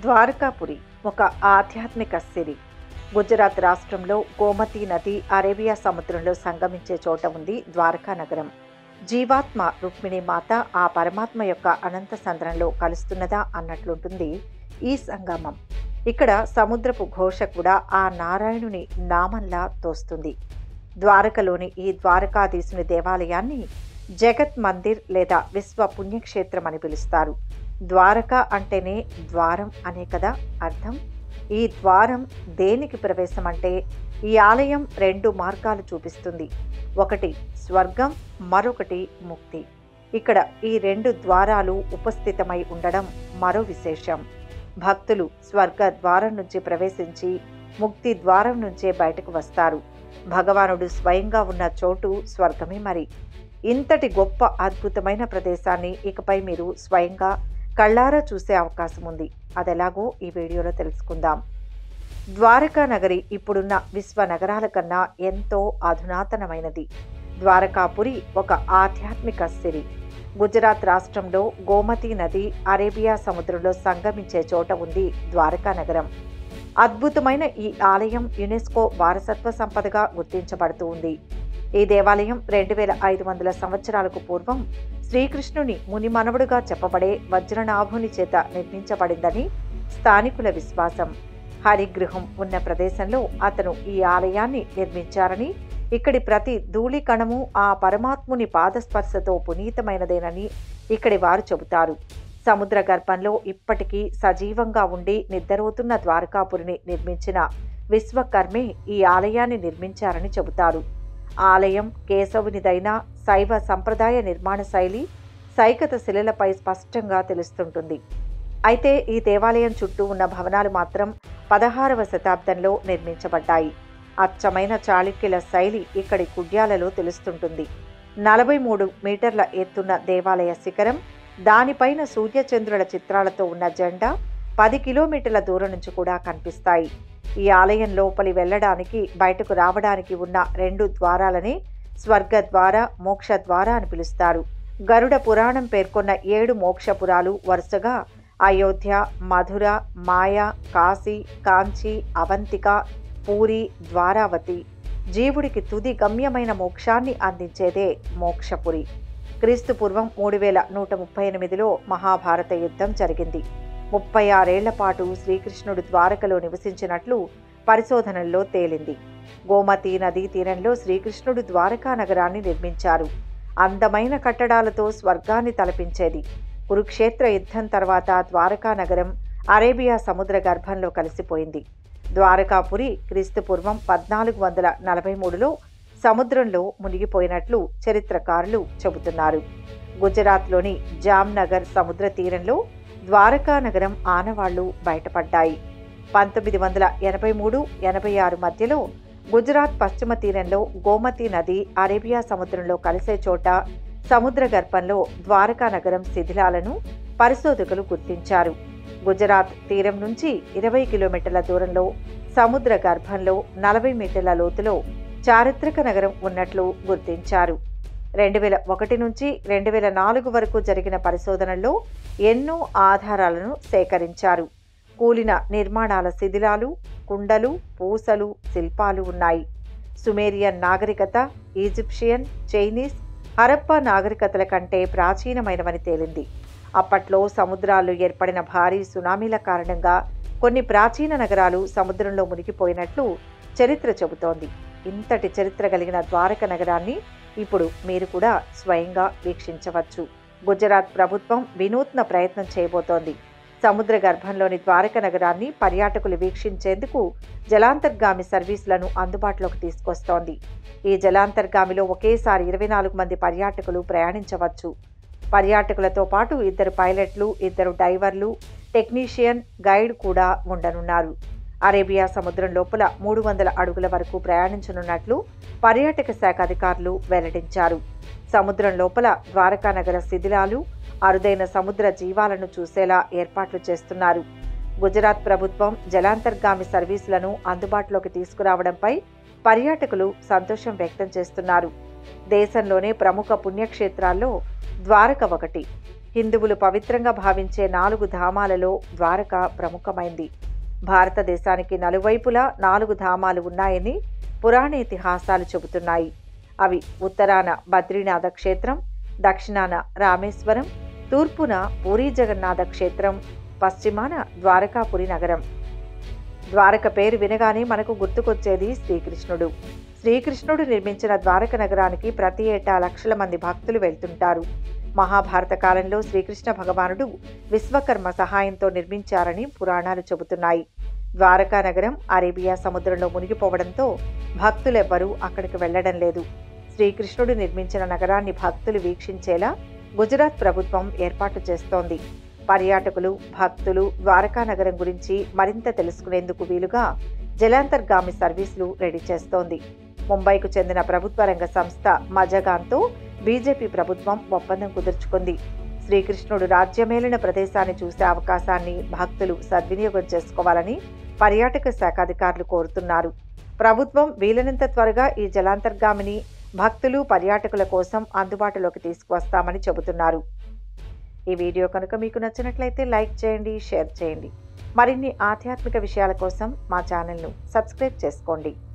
ద్వారకాపురి ఒక ఆధ్యాత్మిక సిరి. గుజరాత్ రాష్ట్రంలో గోమతీ నది అరేబియా సముద్రంలో సంగమించే చోట ఉంది ద్వారకా నగరం. జీవాత్మ రుక్మిణి మాత ఆ పరమాత్మ యొక్క అనంత సంద్రంలో కలుస్తున్నదా అన్నట్లుంటుంది ఈ సంగమం. ఇక్కడ సముద్రపు ఘోష కూడా ఆ నారాయణుని నామంలా తోస్తుంది. ద్వారకలోని ఈ ద్వారకాధీశుని దేవాలయాన్ని జగత్ మందిర్ లేదా విశ్వ పుణ్యక్షేత్రం అని పిలుస్తారు. ద్వారక అంటేనే ద్వారం అనే కదా అర్థం. ఈ ద్వారం దేనికి ప్రవేశం అంటే ఈ ఆలయం రెండు మార్గాలు చూపిస్తుంది. ఒకటి స్వర్గం, మరొకటి ముక్తి. ఇక్కడ ఈ రెండు ద్వారాలు ఉపస్థితమై ఉండడం మరో విశేషం. భక్తులు స్వర్గ ద్వారం నుంచి ప్రవేశించి ముక్తి ద్వారం నుంచే బయటకు వస్తారు. భగవానుడు స్వయంగా ఉన్న చోటు స్వర్గమే. మరి ఇంతటి గొప్ప అద్భుతమైన ప్రదేశాన్ని ఇకపై మీరు స్వయంగా కళ్ళారా చూసే అవకాశం ఉంది. అదెలాగో ఈ వీడియోలో తెలుసుకుందాం. ద్వారకా నగరి ఇప్పుడున్న విశ్వ నగరాల కన్నా ఎంతో అధునాతనమైనది. ద్వారకాపురి ఒక ఆధ్యాత్మిక సిరి. గుజరాత్ రాష్ట్రంలో గోమతీ నది అరేబియా సముద్రంలో సంగమించే చోట ఉంది ద్వారకా నగరం. అద్భుతమైన ఈ ఆలయం యునెస్కో వారసత్వ సంపదగా గుర్తించబడుతూ ఉంది. ఈ దేవాలయం 2500 సంవత్సరాలకు పూర్వం శ్రీకృష్ణుని మునిమనవుడుగా చెప్పబడే వజ్రనాభుని చేత నిర్మించబడిందని స్థానికుల విశ్వాసం. హరిగృహం ఉన్న ప్రదేశంలో అతను ఈ ఆలయాన్ని నిర్మించారని, ఇక్కడి ప్రతి ధూళి కణము ఆ పరమాత్ముని పాదస్పర్శతో పునీతమైనదేనని ఇక్కడి వారు చెబుతారు. సముద్ర గర్భంలో ఇప్పటికీ సజీవంగా ఉండి నిద్రపోతున్న ద్వారకాపురిని నిర్మించిన విశ్వకర్మే ఈ ఆలయాన్ని నిర్మించారని చెబుతారు. ఆలయం కేశవునిదైన శైవ సంప్రదాయ నిర్మాణ శైలి సైకత శిలలపై స్పష్టంగా తెలుస్తుంటుంది. అయితే ఈ దేవాలయం చుట్టూ ఉన్న భవనాలు మాత్రం 16వ శతాబ్దంలో నిర్మించబడ్డాయి. అచ్చమైన చాళుక్యుల శైలి ఇక్కడి కుడ్యాలలో తెలుస్తుంటుంది. 43 మీటర్ల ఎత్తున్న దేవాలయ శిఖరం, దానిపైన సూర్యచంద్రుల చిత్రాలతో ఉన్న జెండా 10 కిలోమీటర్ల దూరం నుంచి కూడా కనిపిస్తాయి. ఈ ఆలయం లోపలి వెళ్ళడానికి, బయటకు రావడానికి ఉన్న 2 ద్వారాలనే స్వర్గద్వార, మోక్షద్వార అని పిలుస్తారు. గరుడ పురాణం పేర్కొన్న 7 మోక్షపురాలు వరుసగా అయోధ్య, మధుర, మాయా, కాశీ, కాంచి, అవంతిక, పూరి, ద్వారావతి. జీవుడికి తుది గమ్యమైన మోక్షాన్ని అందించేదే మోక్షపురి. క్రీస్తు పూర్వం 3138లో మహాభారత యుద్ధం జరిగింది. 36 ఏళ్ల పాటు శ్రీకృష్ణుడు ద్వారకలో నివసించినట్లు పరిశోధనల్లో తేలింది. గోమతీ నదీ తీరంలో శ్రీకృష్ణుడు ద్వారకా నగరాన్ని నిర్మించారు. అందమైన కట్టడాలతో స్వర్గాన్ని తలపించేది. కురుక్షేత్ర యుద్ధం తర్వాత ద్వారకా నగరం అరేబియా సముద్ర గర్భంలో కలిసిపోయింది. ద్వారకాపురి క్రీస్తు పూర్వం 1443లో సముద్రంలో మునిగిపోయినట్లు చరిత్రకారులు చెబుతున్నారు. గుజరాత్లోని జామ్నగర్ సముద్ర తీరంలో ద్వారకా నగరం ఆనవాళ్లు బయటపడ్డాయి. 1983-86 మధ్యలో గుజరాత్ పశ్చిమ తీరంలో గోమతీ నది అరేబియా సముద్రంలో కలిసే చోట సముద్ర గర్భంలో ద్వారకా నగరం శిథిలాలను పరిశోధకులు గుర్తించారు. గుజరాత్ తీరం నుంచి 20 కిలోమీటర్ల దూరంలో సముద్ర గర్భంలో 40 మీటర్ల లోతులో చారిత్రక నగరం ఉన్నట్లు గుర్తించారు. 2001 నుంచి 2004 వరకు జరిగిన పరిశోధనల్లో ఎన్నో ఆధారాలను సేకరించారు. కూలిన నిర్మాణాల శిథిలాలు, కుండలు, పూసలు, శిల్పాలు ఉన్నాయి. సుమేరియన్ నాగరికత, ఈజిప్షియన్, చైనీస్, హరప్పా నాగరికతల కంటే ప్రాచీనమైనవని తేలింది. అప్పట్లో సముద్రాల్లో ఏర్పడిన భారీ సునామీల కారణంగా కొన్ని ప్రాచీన నగరాలు సముద్రంలో మునిగిపోయినట్లు చరిత్ర చెబుతోంది. ఇంతటి చరిత్ర కలిగిన ద్వారక నగరాన్ని ఇప్పుడు మీరు కూడా స్వయంగా వీక్షించవచ్చు. గుజరాత్ ప్రభుత్వం వినూత్న ప్రయత్నం చేయబోతోంది. సముద్ర గర్భంలోని ద్వారక నగరాన్ని పర్యాటకులు వీక్షించేందుకు జలాంతర్గామి సర్వీసులను అందుబాటులోకి తీసుకొస్తోంది. ఈ జలాంతర్గామిలో ఒకేసారి 24 మంది పర్యాటకులు ప్రయాణించవచ్చు. పర్యాటకులతో పాటు 2 పైలట్లు, 2 డైవర్లు, టెక్నీషియన్, గైడ్ కూడా ఉండనున్నారు. అరేబియా సముద్రం లోపల 300 అడుగుల వరకు ప్రయాణించనున్నట్లు పర్యాటక శాఖ అధికారులు వెల్లడించారు. సముద్రం లోపల ద్వారకా నగర శిథిలాలు, అరుదైన సముద్ర జీవాలను చూసేలా ఏర్పాట్లు చేస్తున్నారు. గుజరాత్ ప్రభుత్వం జలాంతర్గామి సర్వీసులను అందుబాటులోకి తీసుకురావడంపై పర్యాటకులు సంతోషం వ్యక్తం చేస్తున్నారు. దేశంలోనే ప్రముఖ పుణ్యక్షేత్రాల్లో ద్వారక ఒకటి. హిందువులు పవిత్రంగా భావించే 4 ధామాలలో ద్వారక ప్రముఖమైంది. భారతదేశానికి నలువైపులా 4 ధామాలు ఉన్నాయని పురాణ ఇతిహాసాలు చెబుతున్నాయి. అవి ఉత్తరాన బద్రీనాథ క్షేత్రం, దక్షిణాన రామేశ్వరం, తూర్పున పూరీ జగన్నాథ క్షేత్రం, పశ్చిమాన ద్వారకాపురి నగరం. ద్వారక పేరు వినగానే మనకు గుర్తుకొచ్చేది శ్రీకృష్ణుడు. శ్రీకృష్ణుడు నిర్మించిన ద్వారక నగరానికి ప్రతి ఏటా లక్షల మంది భక్తులు వెళ్తుంటారు. మహాభారత కాలంలో శ్రీకృష్ణ భగవానుడు విశ్వకర్మ సహాయంతో నిర్మించారని పురాణాలు చెబుతున్నాయి. ద్వారకా నగరం అరేబియా సముద్రంలో మునిగిపోవడంతో భక్తులెవ్వరూ అక్కడికి వెళ్లడం లేదు. శ్రీకృష్ణుడు నిర్మించిన నగరాన్ని భక్తులు వీక్షించేలా గుజరాత్ ప్రభుత్వం ఏర్పాటు చేస్తోంది. పర్యాటకులు, భక్తులు ద్వారకా నగరం గురించి మరింత తెలుసుకునేందుకు వీలుగా జలాంతర్గామి సర్వీసులు రెడీ చేస్తోంది. ముంబైకు చెందిన ప్రభుత్వ రంగ సంస్థ మజగాన్తో బీజేపీ ప్రభుత్వం ఒప్పందం కుదుర్చుకుంది. శ్రీకృష్ణుడు రాజ్యమేలిన ప్రదేశాన్ని చూసే అవకాశాన్ని భక్తులు సద్వినియోగం చేసుకోవాలని పర్యాటక శాఖ అధికారులు కోరుతున్నారు. ప్రభుత్వం వీలైనంత త్వరగా ఈ జలాంతర్గామిని భక్తులు, పర్యాటకుల కోసం అందుబాటులోకి తీసుకువస్తామని చెబుతున్నారు. ఈ వీడియో కనుక మీకు నచ్చినట్లయితే లైక్ చేయండి, షేర్ చేయండి. మరిన్ని ఆధ్యాత్మిక విషయాల కోసం మా ఛానల్ను సబ్స్క్రైబ్ చేసుకోండి.